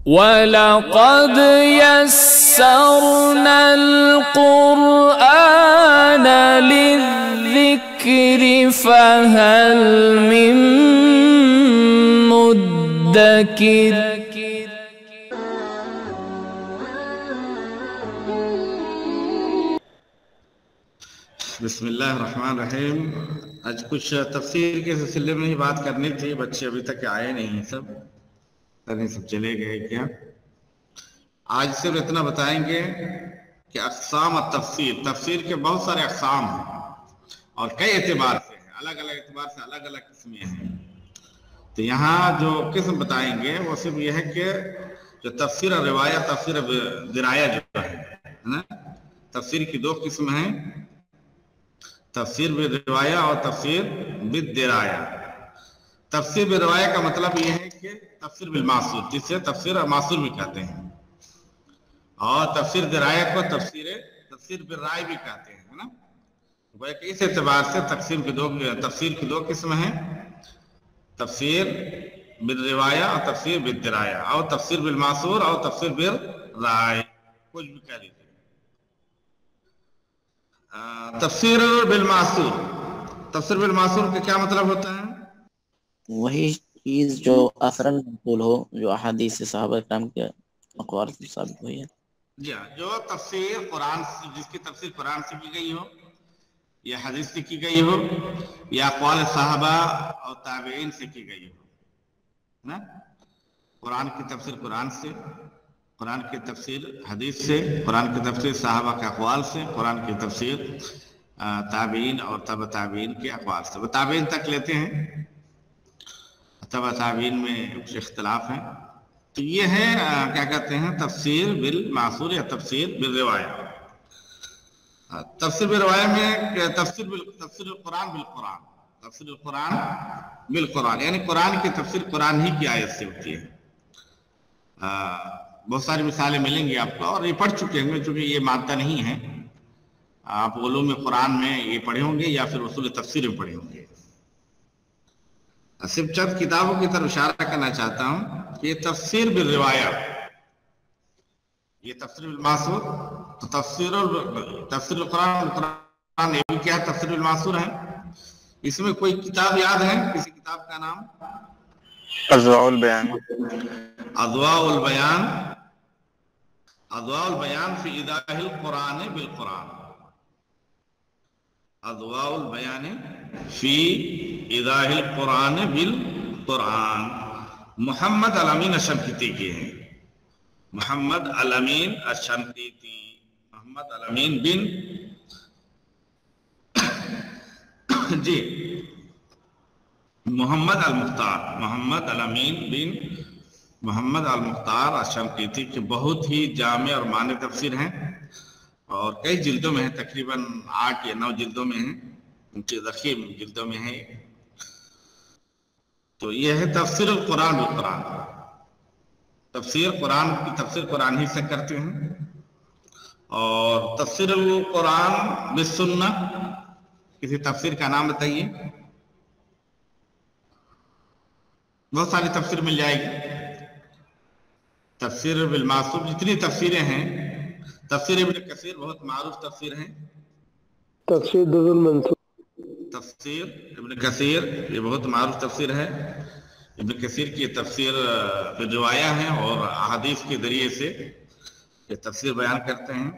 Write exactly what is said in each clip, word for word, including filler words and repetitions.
وَلَقَدْ يَسَّرْنَا الْقُرْآنَ لِلذِّكْرِ فَهَلْ مِن مُّدَّكِرٍ۔ بسم اللہ الرحمن الرحیم۔ آج کچھ تفسیر کے سلسلے میں ہی بات کرنی تھی، بچے ابھی تک آئے نہیں ہیں، سب نہیں سب چلے گئے کیا؟ آج صرف اتنا بتائیں گے کہ اقسام التفسیر، تفسیر کے بہت سارے اقسام ہیں اور کئی اعتبار سے ہیں، الگ الگ اعتبار سے الگ الگ قسمیں ہیں۔ تو یہاں جو قسم بتائیں گے وہ صرف یہ ہے کہ جو تفسیر روایہ، تفسیر درایہ جو ہے نا، تفسیر کی دو قسم ہیں، تفسیر بالروایہ اور تفسیر بالدرایا۔ تفسیر بالروایہ کا مطلب یہ ہے کہ تفسیر بالمعصور، جسے تفسیر معصور بھی کہتے ہیں، اور تفسیر درایہ کو تفسیر تفسیر بالرائے بھی کہتے ہیں نا۔ اس اعتبار سے تقسیم کی دو تفسیر کی دو قسم ہیں، تفسیر بالروایہ اور تفسیر بالدرایا، اور تفسیر بالمعصور اور تفسیر بالرائے، کچھ بھی کہہ لیجیے۔ تفسیر بالمعصور، تفسیر بالمعصور کا کیا مطلب ہوتا ہے؟ وہی چیز جو اثراً منقول ہو، جو احادیث صحابہ کرام کے اقوال سے ثابت ہوئی ہے۔ جی ہاں، جو تفسیر قرآن سے، جس کی تفسیر قرآن سے کی گئی ہو یا حدیث سے کی گئی ہو یا اقوال صحابہ اور تابعین سے کی گئی ہو نا۔ قرآن کی تفسیر قرآن سے، قرآن کی تفسیر حدیث سے، قرآن کی تفسیر صحابہ کے اقوال سے، قرآن کی تفسیر تابعین اور تبع تابعین کے اقوال سے۔ وہ تابعین تک لیتے ہیں، تبع تابعین میں کچھ اختلاف ہیں۔ تو یہ ہے کیا کہتے ہیں، تفسیر بالمعصور یا تفسیر بالروایہ۔ تفسیر بالروایہ میں تفسیر تفسیر القرآن بالقرآن، تفسیر القرآن بالقرآن، یعنی قرآن کی تفسیر قرآن ہی کی آیت سے ہوتی ہے۔ بہت ساری مثالیں ملیں گی آپ کو، اور یہ پڑھ چکے ہوں گے، چونکہ یہ مادہ نہیں ہے، آپ علوم قرآن میں یہ پڑھے ہوں گے یا پھر اصول تفسیر میں پڑھے ہوں گے۔ صرف چند کتابوں کی طرف اشارہ کرنا چاہتا ہوں کہ یہ تفسیر بالروایہ، یہ تفسیر بالمعصور، تو تفسیر تفسیر القرآن القرآن یہ بھی کیا ہے، تفسیر بالمعصور ہے۔ اس میں کوئی کتاب یاد ہے، کسی کتاب کا نام؟ اضواء البیان، اضواء البیان، اضواء البیان فی ایضاح القرآن بالقرآن، اضواء البیان فی ایضاح القرآن بالقرآن، محمد الامین الشنقیطی کے ہیں، محمد الامین الشنقیطی، محمد الامین بن جی محمد المختار، محمد الامین بن محمد المختار الشنقیطی کے بہت ہی جامع اور معنی تفسیر ہیں، اور کئی جلدوں میں ہیں، تقریباً آٹھ یا نو جلدوں میں ہیں، ان کے ضخیم جلدوں میں ہیں۔ تو یہ ہے تفسیر القرآن بالقرآن، تفسیر قرآن کی تفسیر قرآن ہی سے کرتے ہیں۔ اور تفسیر القرآن بالسنہ، کسی تفسیر کا نام بتائیے، بہت ساری تفسیر مل جائے گی۔ تفسیر بالمعصور، جتنی تفسیریں ہیں، تفسیر ابن کثیر بہت معروف تفسیر ہیں، تفسیر در المنصور، تفسیر ابن کثیر یہ بہت معروف تفسیر ہے۔ ابن کثیر کی تفسیر بالروایہ ہیں اور احادیث کے ذریعے سے یہ تفسیر بیان کرتے ہیں۔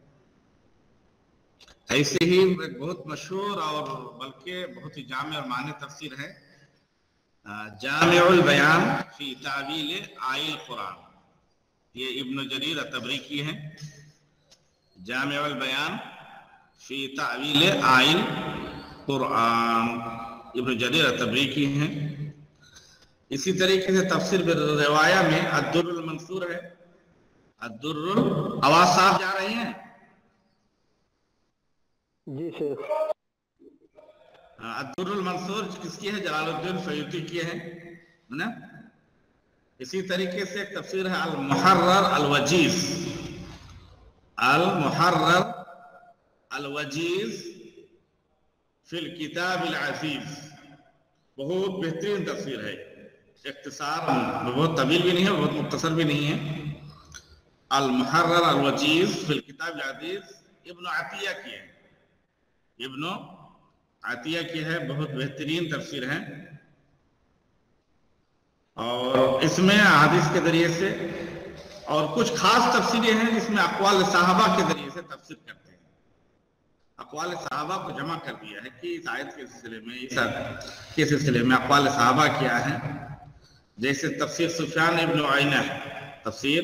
ایسے ہی ایک بہت مشہور اور بلکہ بہت ہی جامع اور معنی تفسیر ہے جامع البیان فی تعویل آیہ القرآن، یہ ابن جریر الطبری کی ہے، جامع البیان فی تعویل آیہ القرآن، ابن جریر الطبری کی ہیں۔ اسی طریقے سے تفسیر بالروایہ میں الدر المنصور ہے، الدر، آواز صاف جا رہی ہیں؟ جی شیخ۔ الدر المنصور کس کی ہے؟ جلال الدین سیوطی کی ہے نا۔ اسی طریقے سے ایک تفسیر ہے المحرر الوجیز، المحرر الوجیز فی الکتاب العزیز، بہت بہترین تفسیر ہے، इख्तिसार बहुत तवील भी नहीं है, बहुत मुख्तसर भी नहीं है। अल मुहर्रर अल वजीज फिल किताब अल हदीस इब्न अतिया की है, इब्न अतिया की है, बहुत बेहतरीन तफसीर है। और इसमें हदीस के जरिए से और कुछ खास तफसीरें हैं जिसमें अक़वाल सहाबा के जरिए से तफसीर करते हैं। अक़वाल सहाबा को जमा कर दिया है कि इस आयत के सिलसिले में, इस के सिलसिले में अक़वाल सहाबा क्या है। जैसे तफसीर सुफियान इब्न उयैना है, तफसीर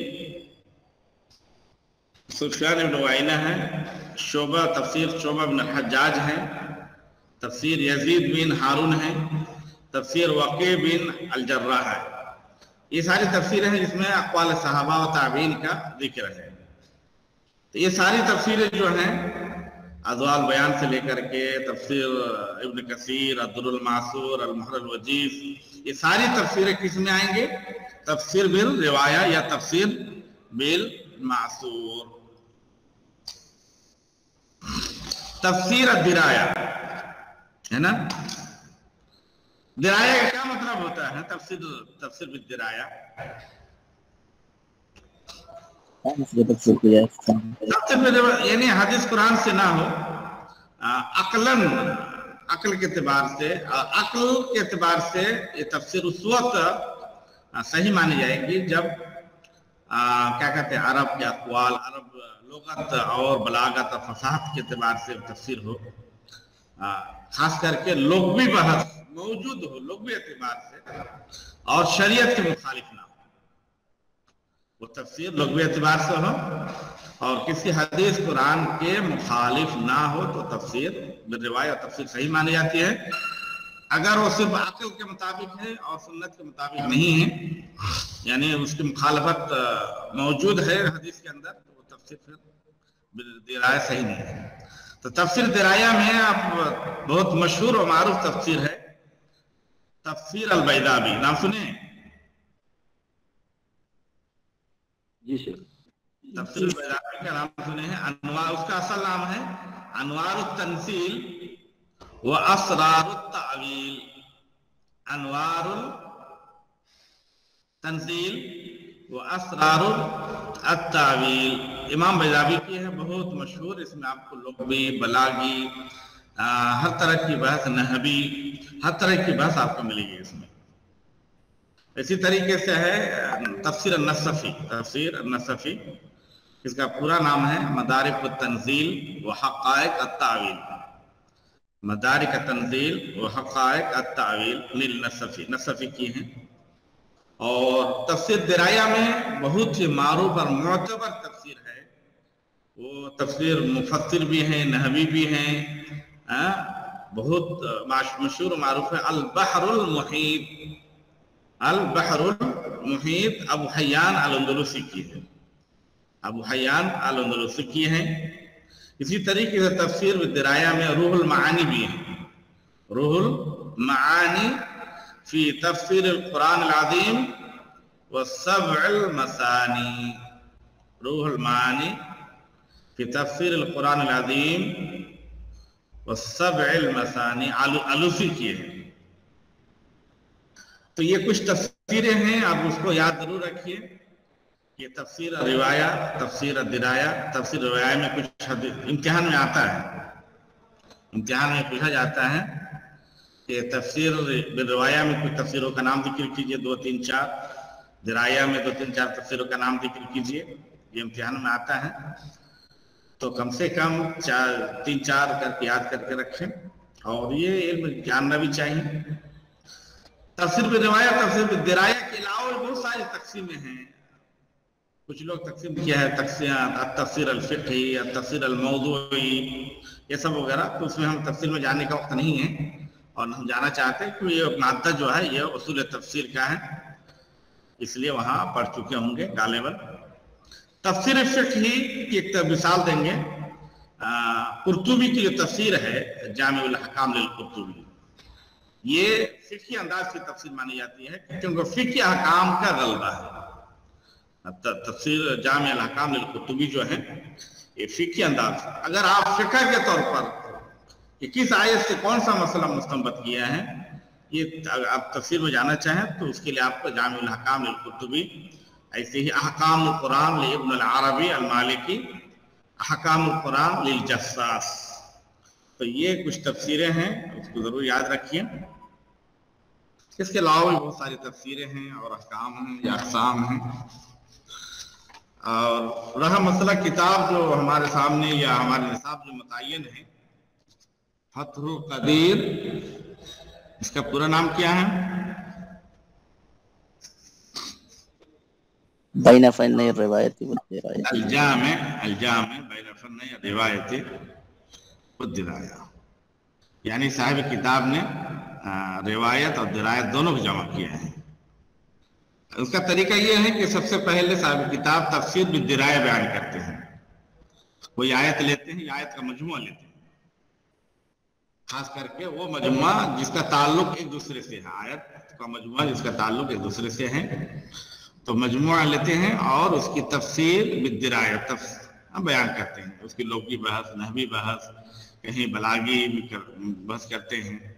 सुफियान इब्न उयैना है, शोबा तफसीर शोबा बिन हज्जाज है, तफसीर यजीद बिन हारून है, तफसीर वक़ी बिन अल जर्राह है। ये सारी तफसीरें हैं जिसमें अक़वाल सहाबा और ताबीन का जिक्र है। तो ये सारी तफसीरें जो हैं अज़वाल बयान से लेकर के तफसीर इब्न कसीर, अद्दुरुल मासूर, अल मुहर्रर अल वजीज, ये सारी तफसीरें किस में आएंगे? तफसीर बिल रिवाया या तफसीर बिल मासूर। तफसीर दिराया है ना, दिराया का क्या मतलब होता है? तफसीर तफसीर बिल दिराया, यानी हदीस कुरान से ना हो, अकलन अकल के एतबार से, अकल के एतबार से ये तफसीर उस वक्त सही मानी जाएगी जब आ, क्या कहते हैं अरब के अक़वाल, अरब लुगत और बलागत और फसाहत के एतबार से तफसीर हो, आ, खास करके लुग़वी बहस मौजूद हो, लुग़वी एतबार से, और शरीयत के मुखालिफ ना हो। वो तफसीर लुग़वी एतबार से हो और किसी हदीस कुरान के मुखालिफ ना हो तो तफसीर बिर्रिवाया तफसीर सही मानी जाती है। अगर वो सिर्फ अक़ल के मुताबिक है और सुन्नत के मुताबिक नहीं है, यानी उसकी मुखालफत मौजूद है हदीस के अंदर, तो वो तफसीर फिर दिराया सही नहीं है। तो तफसीर दिराया में अब बहुत मशहूर और मारूफ तफसीर है तफसीर अल बैदावी, नाम सुने? जी सर। तफसीर अल बैदावी का नाम सुने हैं? अनवार, उसका असल नाम है अनवारुत तंसील व असरारुत तावील। अनवारुल तंसील व असरारुत अत्तावील इमाम बैदावी की है, बहुत मशहूर। इसमें आपको लुग़वी, बलागी, आ, हर तरह की बहस, नहवी, हर तरह की बहस आपको मिलेगी इसमें। इसी तरीके से है तफसीर अन-नसफ़ी, तफसीर अन-नसफ़ी, इसका पूरा नाम है मदारिक अत-तंज़ील व हक़ाइक़ अत-तावील। मदारिक अत-तंज़ील व हक़ाइक़ अत-तावील लिन-नसफ़ी, नसफ़ी की हैं। और तफसीर दिराया में बहुत ही मारूफ और मोतबर तफसीर है। वो तफसीर मुफस्सिर भी हैं, नहवी भी हैं, आ, बहुत मशहूर मारूफ है। अल बहरुल मुहीत, अल बहरुल मुहीत अबू हय्यान अल-अंदलुसी की है, अबू हय्यान अल-अंदलुसी की है। इसी तरीके से तफसीर दिराया में रूहुल मानी भी है, रूहुल मानी फी तफसीर कुरान अल-अज़ीम व सबअल मसानी। रूहुल मानी फी तफसीर कुरान अल-अज़ीम व सबअल मसानी आलूसी की है। तो ये कुछ तफसीरें हैं, आप उसको याद जरूर रखिए। ये तफसीर रिवाया, तफसीर दिराया। तफसीर रिवाया में कुछ इम्तिहान में आता है, इम्तिहान में पूछा जाता है कि तफसीर रिवाया में कुछ तफसीरों का नाम जिक्र कीजिए, दो तीन चार। दिराया में दो तीन चार तफसीरों का नाम जिक्र कीजिए, ये इम्तिहान में आता है। तो कम से कम चार तीन चार करके याद करके रखें, और ये इल्म जानना भी चाहिए। तफसीर रिवाया, तफसीर दिराया के अलावा बहुत सारी तकसीमें हैं। कुछ लोग तकसीम किया है तफसीर अल-फ़िक़ही या तफसीर अल-मौज़ूई, ये सब वगैरह। तो उसमें हम तफसीर में जाने का वक्त नहीं है और हम जाना चाहते हैं कि ये मादा जो है ये उसूल तफसीर का है, इसलिए वहाँ पढ़ चुके होंगे गालिबन। तफसीर फ़िक़ही की एक मिसाल देंगे। कुर्तुबी की जो तफसीर है जामिउल अहकाम लिल कुर्तुबी, ये फ़िक़ही अंदाज की तफसीर मानी जाती है क्योंकि फ़िक़ही अहकाम का गलबा है। तफसीर जामिउल अहकाम लिल कुर्तुबी जो है ये फ़िक़ही अंदाज। अगर आप फ़िक़ह के तौर पर कि किस आयत से कौन सा मसला मुस्तंबत किया है, ये आप तफसीर में जाना चाहें तो उसके लिए आपको जामिउल अहकाम लिल कुतुबी, ऐसे ही अहकामुल कुरान लि इब्न अल अरबी अल मालिकी, अहकामुल कुरान लिल जस्सास, तो ये कुछ तफसीरें हैं, उसको जरूर याद रखिए। इसके अलावा भी बहुत सारी तफसीरें हैं और अहकाम हैं या अक़साम हैं। और रहा मसला किताब जो हमारे सामने या हमारे निसाब जो मुतय्यन है, फतहुल क़दीर, इसका पूरा नाम क्या है? बैन फ़न्नय रिवायत व दिराया, अल-जामे अल-जामे बैन फ़न्नय रिवायत व दिराया, यानी साहिब किताब ने रिवायत और दिरायत दोनों को जमा किया है। उसका तरीका ये है कि सबसे पहले साहिब किताब तफसीर भी दिराया बयान करते हैं। कोई आयत लेते हैं, आयत का मजमुआ लेते हैं, खास करके वो मजमुआ जिसका ताल्लुक एक दूसरे से है, आयत का मजमुआ जिसका ताल्लुक एक दूसरे से है, तो मजमुआ लेते हैं और उसकी तफसीर बिद्दिराया तफ बयान करते हैं। उसकी लुग़वी बहस, नहवी बहस, कहीं बलागी बहस करते हैं,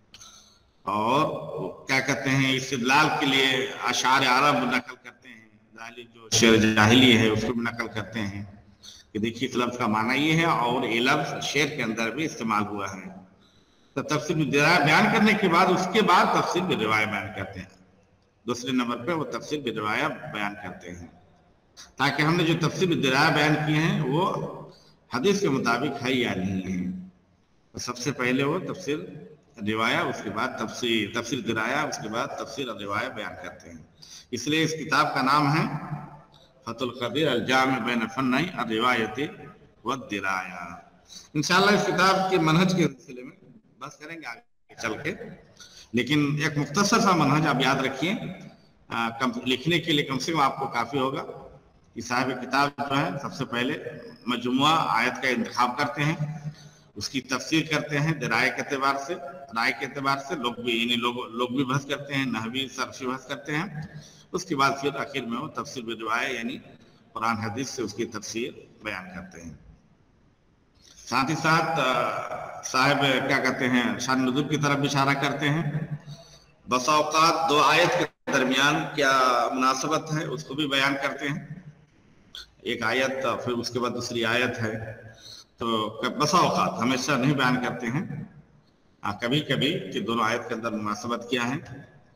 और क्या कहते हैं इस्तिदलाल के लिए अशार अरब नकल करते हैं, जाहिली जो शेर जाहिली है उसको भी नकल करते हैं कि देखिए इस लफ्ज़ का माना ये है और ये लफ्ज़ शेर के अंदर भी इस्तेमाल हुआ है। तो तफसीर बिद्दिराया बयान करने के बाद उसके बाद तफसीर बिर्रिवाया बयान करते हैं। दूसरे नंबर पे वो तफसीर बिर्रिवाया बयान करते हैं, ताकि हमने जो तफसीर बिर्रिवाया बयान किए हैं वो हदीस के मुताबिक है या नहीं है। तो सबसे पहले वो तफसीर रिवाया, उसके बाद तफसीर तफसीर दिराया, उसके बाद तफसीर रिवाया बयान करते हैं। इसलिए इस किताब का नाम है फतहुल क़दीर अल-जामे बैन फ़न्नय रिवायत व दिराया। इंशाअल्लाह इस किताब के मनहज के सिलसिले में बस करेंगे आगे चल के, लेकिन एक मुख्तसर सा मनहज आप याद रखिए, कम लिखने के लिए कम से कम आपको काफ़ी होगा कि साहिब किताब जो है सबसे पहले मजमुआ आयत का इंतखाब करते हैं, उसकी तफसीर करते हैं दिराए के एतबार से, राय के एतबार से, लोग भी यानी लोग लोग भी बहस करते हैं, नहवी सरफी बहस करते हैं। उसके बाद फिर आखिर में वो तफसीर बिर्रिवाया यानी कुरान हदीस से उसकी तफसीर बयान करते हैं। साथ ही साथ साहिब क्या कहते हैं शान नुज़ूल की तरफ इशारा करते हैं। बसा औक़ात दो आयत के दरमियान क्या मुनासबत है उसको भी बयान करते हैं। एक आयत फिर उसके बाद दूसरी आयत है, तो बसा औक़ात हमेशा नहीं बयान करते हैं, हाँ कभी कभी कि दोनों आयत के अंदर मुनासबत क्या है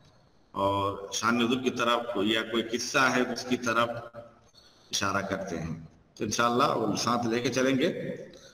और शान नुज़ूल की तरफ या कोई किस्सा है उसकी तरफ इशारा करते हैं। तो इंशाअल्लाह वो साथ लेके चलेंगे।